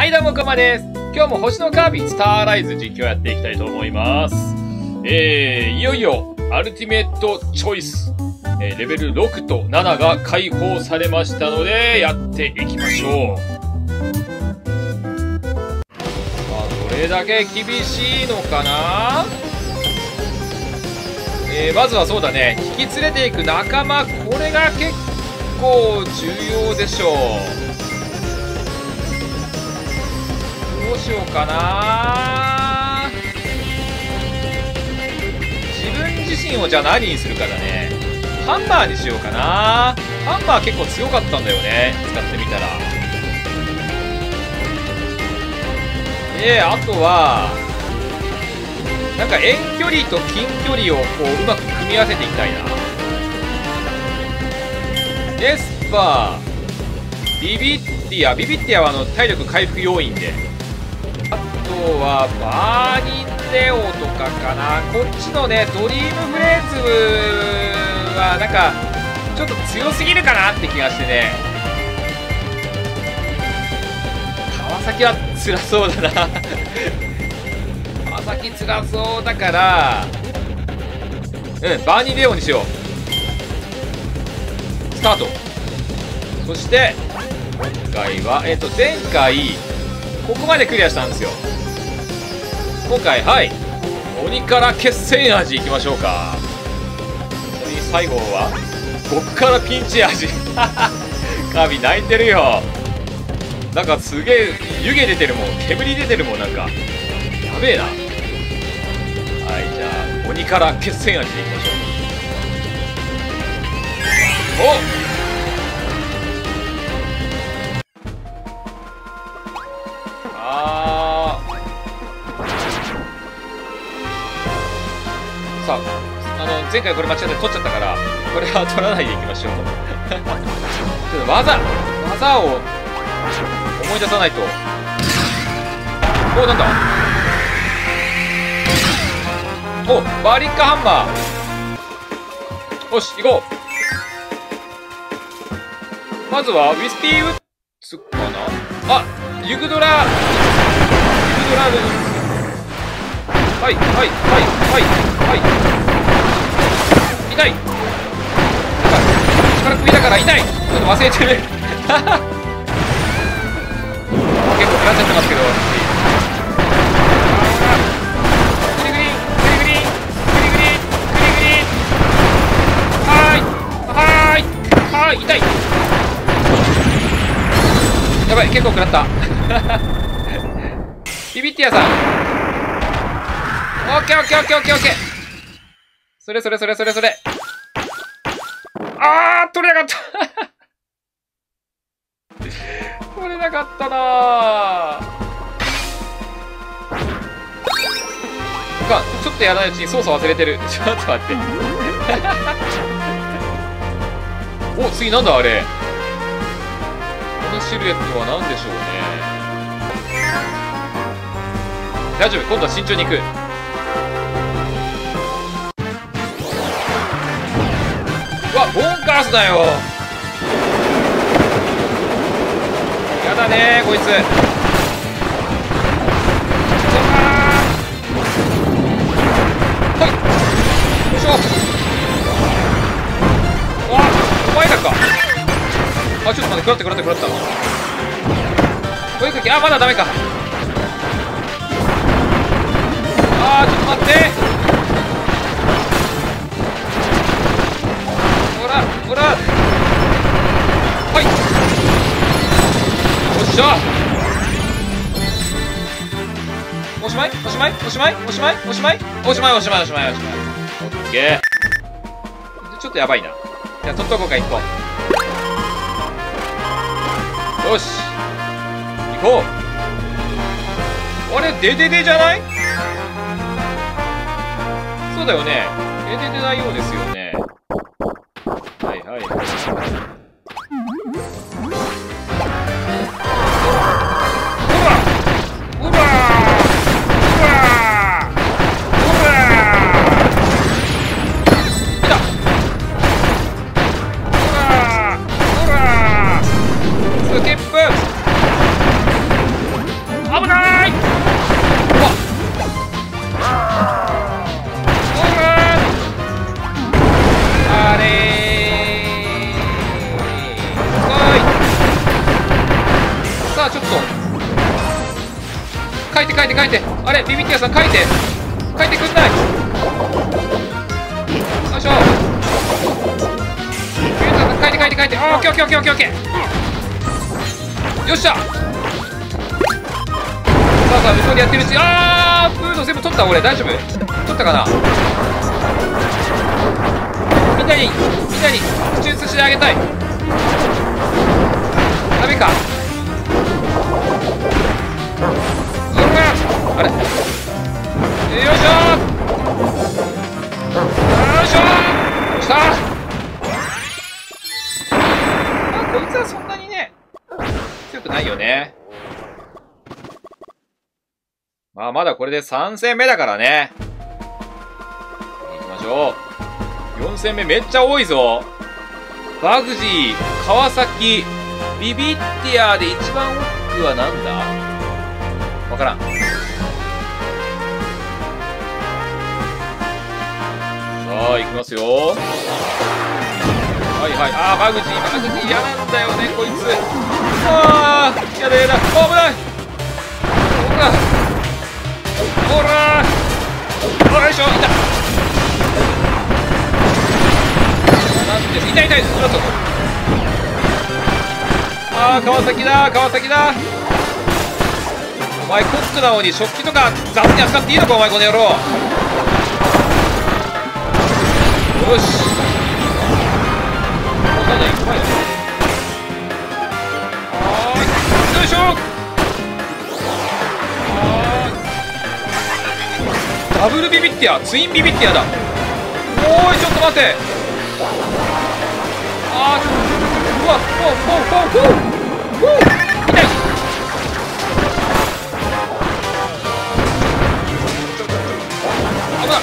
はいどうもこまです。今日も星のカービィスターライズ実況やっていきたいと思います。いよいよアルティメットチョイス、レベル6と7が解放されましたのでやっていきましょう。さあどれだけ厳しいのかな。まずはそうだね、引き連れていく仲間、これが結構重要でしょう。どうしようかな。自分自身をじゃあ何にするかだね。ハンマーにしようかな。ハンマー結構強かったんだよね、使ってみたら。あとはなんか遠距離と近距離をこううまく組み合わせていきたいな。エスパー、ビビッティア。ビビッティアは体力回復要因で。あとはバーニンレオとかかな。こっちのねドリームフレーズはなんかちょっと強すぎるかなって気がしてね。川崎は辛そうだな川崎辛そうだからバーニンレオにしよう。スタート。そして今回は前回ここまでクリアしたんですよ。今回鬼から決戦味いきましょうか。それに最後は極辛ピンチ味カービィ泣いてるよ。なんかすげえ湯気出てるもん、煙出てるもん、なんかやべえな。じゃあ鬼から決戦味でいきましょう。さあ前回これ間違って取っちゃったからこれは取らないでいきましょうちょっと技を思い出さないと。なんだバリッカハンマー。よし行こう。まずはウィスピーウッズかな。ユグドラ痛い。力首だから痛い。ちょっと忘れてる結構食らっちゃってますけど。グリグリ痛い。やばい、結構食らったビビッティアさん。オッケー。それ。取れなかった取れなかったなぁ。ちょっとやらないうちに操作忘れてる。ちょっと待って次なんだあれ。このシルエットは何でしょうね。大丈夫、今度は慎重に行く。ボンカースだよ。やだねこいつ。よいしょ。お前らか。ちょっと待って、食らった。声かけ、まだダメか。ちょっと待って。ほらよっしゃ。おしまい。オッケー。ちょっとやばいな。じゃあ取っとこうか、1個。よし行こう。あれデデデじゃない？そうだよね、デデデなようですよね。 書いて。あれビビティアさん書いてくんない。よいしょ。ビビティアさん書いて。あー、オッケー。よっしゃ。さあ向こうでやってるうち、あー、フード全部取った。俺大丈夫？取ったかな。みんなに口移してあげたい。ダメか。あれ、よいしょ。したあ、こいつはそんなにね強くないよね。まあまだこれで3戦目だからね。行きましょう。4戦目めっちゃ多いぞ。バグジー、川崎、ビビッティアで一番奥はなんだ？わからん。さあ行きますよ。はいはい。あー、バグジー嫌なんだよねこいつ。あー、やだ。危ない。ほらよいしょ。痛い。あー、川崎だ。お前コックなのに食器とか雑に扱っていいのか、お前この野郎。よし。よいしょ。ダブルビビッティア、ツインビビッティアだ。おーい、ちょっと待って。あー、うわ、痛い。危ない。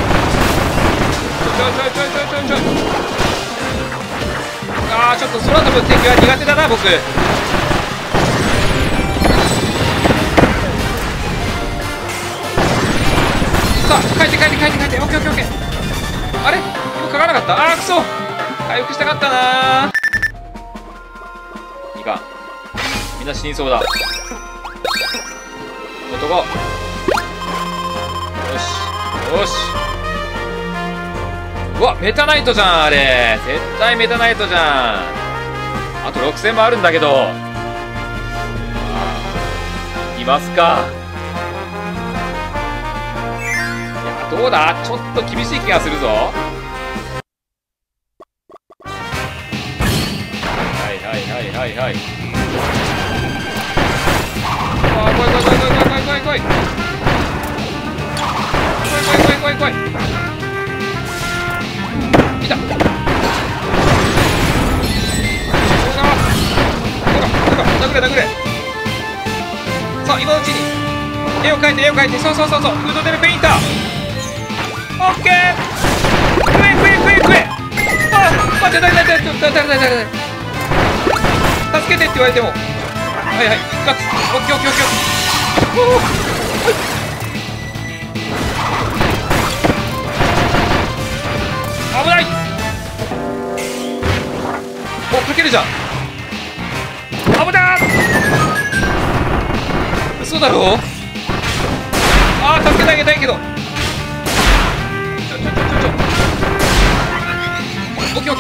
ちょい。あー、ちょっと空飛ぶ敵は苦手だな僕。さあ、帰って。オッケー。あれ、もうかからなかった。あー、くそ。回復したかったな。いいか、みんな死にそうだ。男。よし。うわ、メタナイトじゃんあれ。絶対メタナイトじゃん。あと6000もあるんだけど。いますか。どうだ？ちょっと厳しい気がするぞ。はい。あー、来い。いた。殴れ。さあ、今のうちに絵を描いて。そう。フードデルペインター。オッケー。食え。あ、待って、誰。助けてって言われても。はい。オッケー。危ない。お、かけるじゃん。危なー。嘘だろ。あー、助けてあげたいけど。オッケー。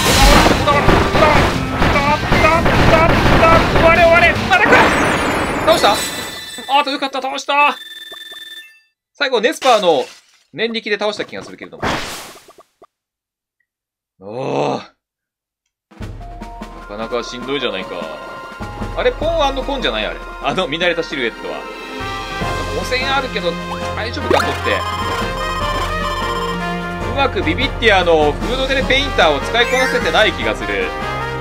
終われ。まだか。倒した。あとよかった。倒した。最後ネスパーの念力で倒した気がするけれども。なかなかしんどいじゃないか。あれ、ポン&コンじゃないあれ。見慣れたシルエットは。5000あるけど、大丈夫かとって。うまくビビッティアのフードデレペインターを使いこなせてない気がする。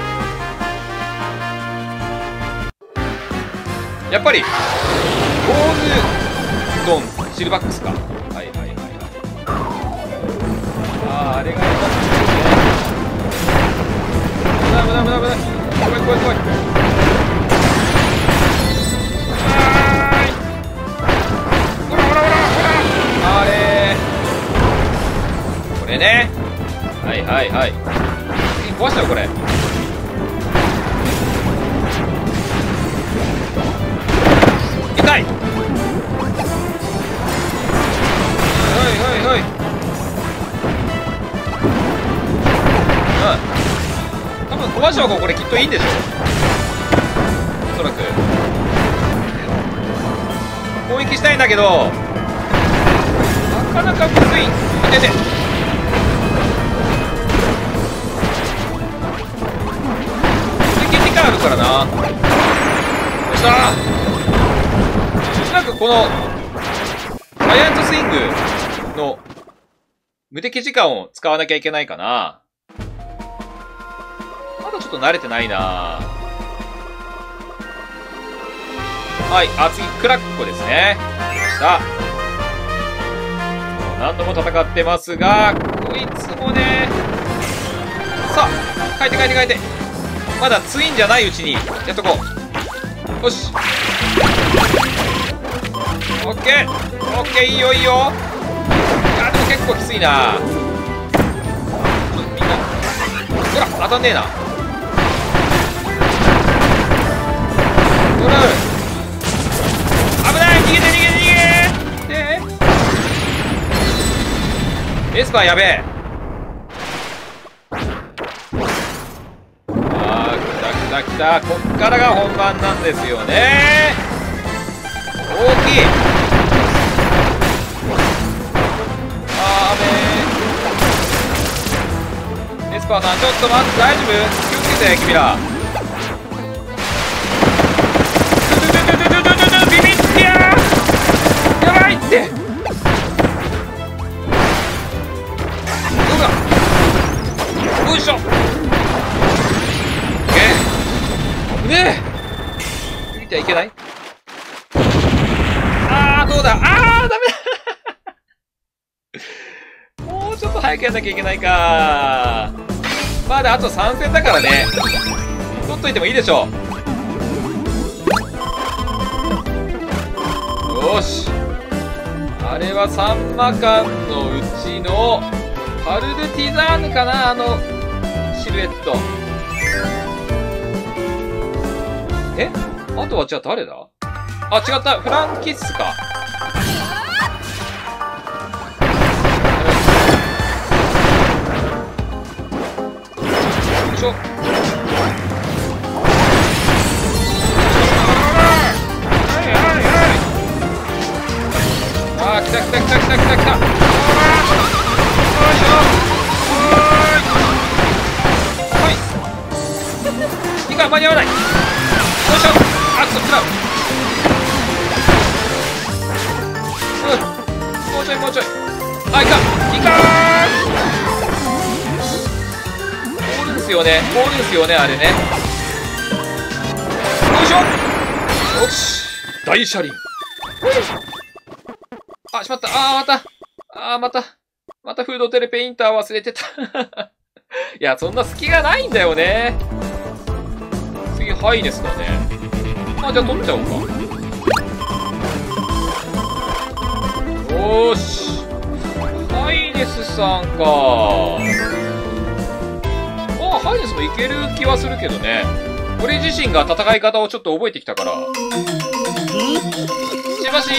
やっぱり、ゴールドン、シルバックスか。はい。あー、あれが良かったですね。危ない。怖い。ほら。あれー。これね。はい。壊したよ、これ。いた。 かい。はいはいはい。多分小橋はこれきっといいんでしょ、おそらく。攻撃したいんだけどなかなかむずい。出て時間あるからな。よっしゃー。おそらくこのジャイアントスイングの無敵時間を使わなきゃいけないかな。まだちょっと慣れてないな。はい、次クラッコですね。さあ何度も戦ってますが、こいつもね。さあ変えてまだツインじゃないうちにやっとこう。よし、オッケー、いいよ。いやでも結構きついな。みんなほら当たんねえな。ほら危ない。逃げてエスパーやべえ。来た。こっからが本番なんですよね。大きい。エスパーさんちょっと待って、大丈夫？気をつけて君ら。ビビってやばいって。よいしょ。ねえ見てはいけない。どうだ。ダメだもうちょっと早くやんなきゃいけないか。まだあと3戦だからね、取っといてもいいでしょう。よし、あれはサンマカンのうちのパルルティザーヌかな、シルエット。あとはじゃあ誰だ？違った。フランキッスか。よいしょ。来た。よいしょ。いいか、間に合わない。よいしょ。クソ、食らう。もうちょい。いか凍るんすよね、あれね。よいしょ。よし、大車輪。しまった。またフードテレペインター忘れてた。いや、そんな隙がないんだよね。次ハイネスだね。じゃあ取っちゃおうか。よーし、ハイネスさんか。ハイネスもいける気はするけどね。俺自身が戦い方をちょっと覚えてきたから。しばし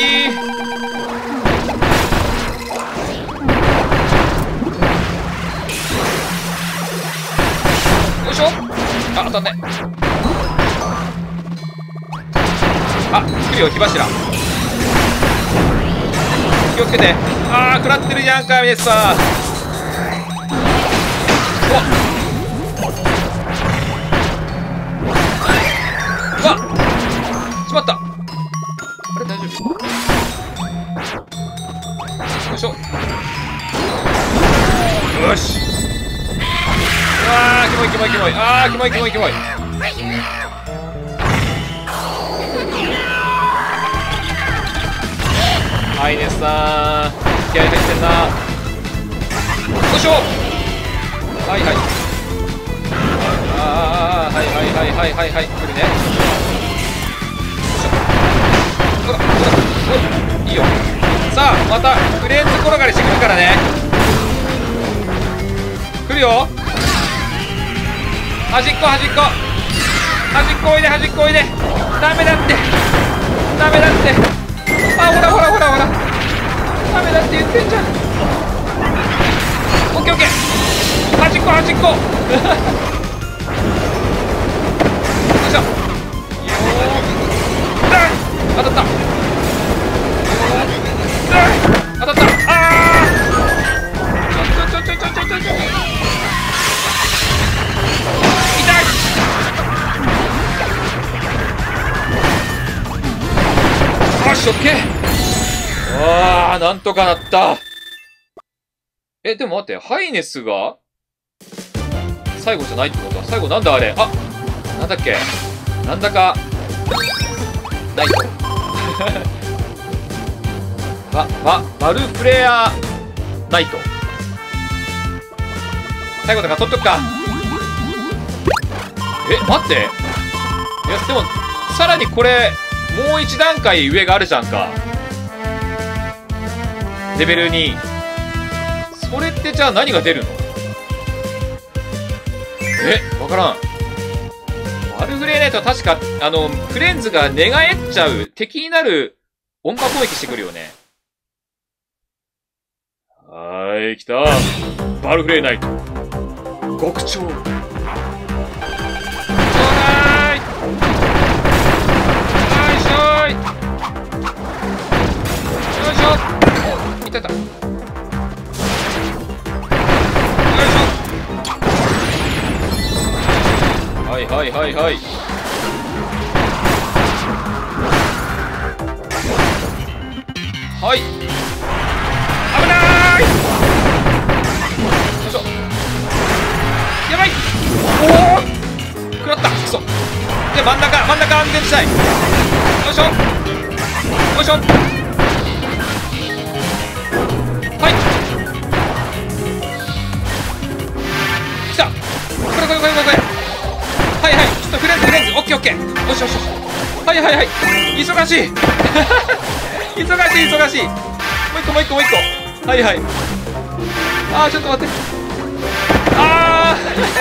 よいしょ。当たんね。来るよ、火柱。気をつけて。食らってるじゃんか、ミネスさん。うわしまった。あれ大丈夫？よいしょ。よし。キモい。キモい。ハイネスさん、気合入ってんな。よいしょ。はい。はい、来るね。ほら、いいよ。さあ、またフレンズ転がりしてくるからね。来るよ。端っこおいで。ダメだって。 ダメだって。あ、ほらほらほらほら、ダメだって言ってんじゃん。オッケーオッケー、端っこ端っこよいしょ。当たった当たった。ああ、ちょ痛い。よし、オッケー。ああ、なんとかなった。でも待って、ハイネスが最後じゃないってことは、最後なんだあれ。あ、なんだっけ、なんだかナイトバルフレアナイト、最後だから取っとくか。待って、いやでもさらにこれもう一段階上があるじゃんか、レベル2。それってじゃあ何が出るの？わからん。バルフレーナイトは確か、フレンズが寝返っちゃう、敵になる音波攻撃してくるよね。はーい、来た。バルフレーナイト。極超。ちょうだーい。よいしょーい。よいしょ。いたいた。はいはいはいはい。はい。危ない。よいしょ。やばい。おお。食らった。くそ。で真ん中安全地帯。よいしょ。よいしょ。はい。来た。これ。はいはい、ちょっとフレンズ、オッケーオッケー。よしよしよし。はいはいはい。忙しい。忙しい。もう一個。はいはい。あー、ちょっと待って。あ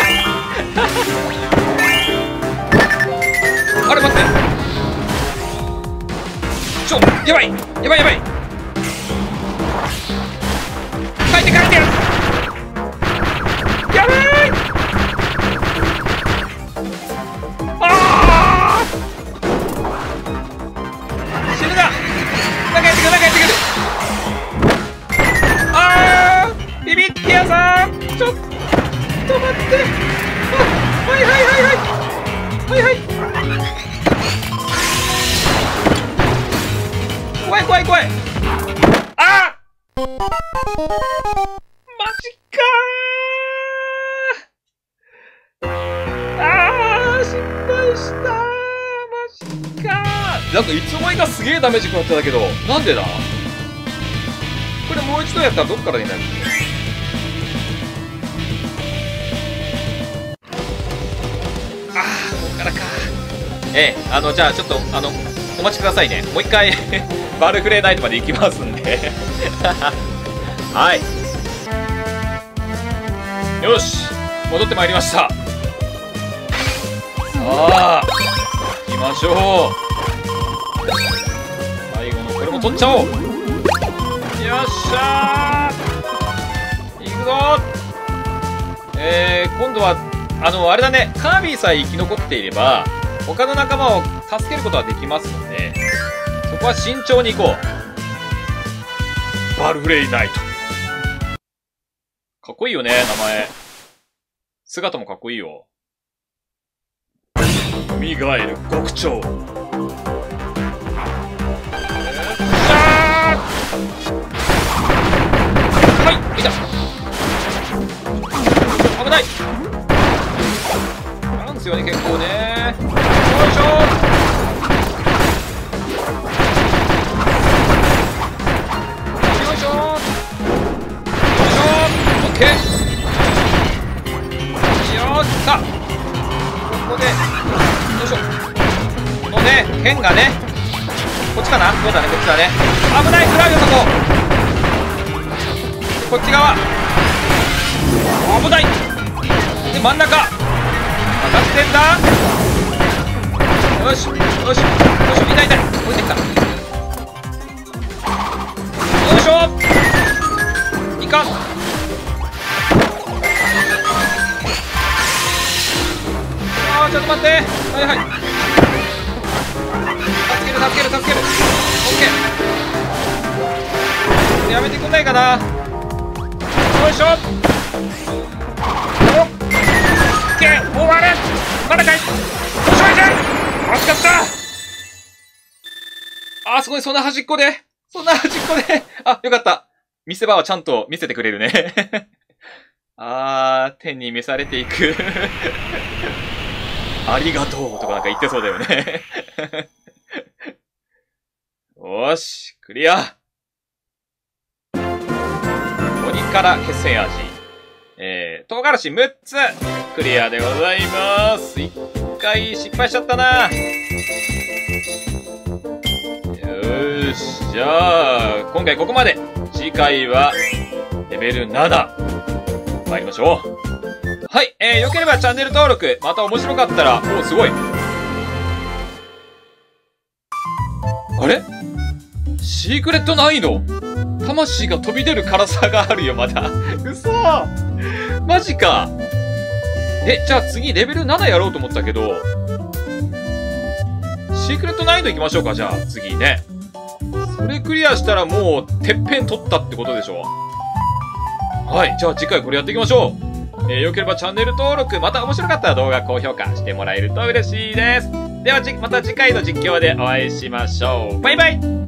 ー。あれ待って。やばい。書いて。やばい。ビビってやさん、ちょっと待って。はい怖い。あー、マジかー。失敗した。マジかー。なんかいつの間にかすげえダメージ食らってたけど、なんでだ。これもう一度やったらどっからになる？ここからか。じゃあちょっとお待ちくださいね。もう一回バルフレーナイトまで行きますんではい、よし、戻ってまいりました。さあ行きましょう。最後のこれも取っちゃおう。よっしゃー、行くぞー。今度はあれだね、カービィさえ生き残っていれば他の仲間を助けることはできますので、そこは慎重に行こう。バルフレイナイト、かっこいいよね、名前。姿もかっこいいよ。蘇る極超。はい、いた。危ない。なんですよね、結構ね。よいしょ。よいしょ。オッケー。よーっさあ、ここでよいしょ。このね、剣がね、こっちかな。そうだね、こっちだね。危ない、食らうよ、そこ。こっち側危ない。で真ん中当たってんだ。よしよよしよし、痛い痛い、降りてきた。よいしょ、いかん。ちょっと待って。はいはい。助ける。オッケー。やめてくんないかな。よいしょ。オッケー。終わる。まだかい。よし、おいしょ。惜しかった。すごい。そんな端っこで。あ、よかった。見せ場はちゃんと見せてくれるね。天に召されていく。ありがとうとかなんか言ってそうだよね。よし、クリア。鬼辛決戦味。唐辛子6つ。クリアでございます。1回失敗しちゃったな。よーし、じゃあ、今回ここまで。次回は、レベル7。参りましょう。はい、良ければチャンネル登録、また面白かったら、すごい。あれ？シークレット難易度？魂が飛び出る辛さがあるよ、まだ。嘘！マジか。じゃあ次レベル7やろうと思ったけど、シークレット難易度行きましょうか、じゃあ次ね。それクリアしたらもう、てっぺん取ったってことでしょ。はい、じゃあ次回これやっていきましょう。良ければチャンネル登録、また面白かったら動画高評価してもらえると嬉しいです。ではまた次回の実況でお会いしましょう。バイバイ。